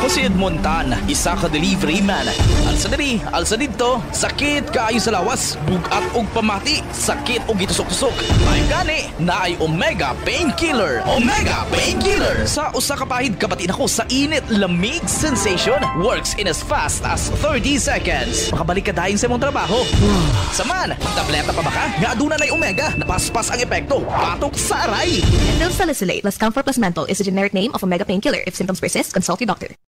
Ako si Edmontan, isa ka delivery man. Alsa diri, alsa dito, sakit kaayo sa lawas, bugat og pamati, sakit og gitusok-tusok. May gani na ay Omega Painkiller. Omega Painkiller! Sa usa ka pahid kapatid ako sa init, lamig sensation, works in as fast as 30 seconds. Makabalik ka dayon sa imong trabaho. Saman, tableta pa ba ka? Nga aduna na'y Omega, napaspas ang epekto, patok sa aray. Endil Salicylate plus Comfort plus Menthol is a generic name of Omega Painkiller. If symptoms persist, consult your doctor.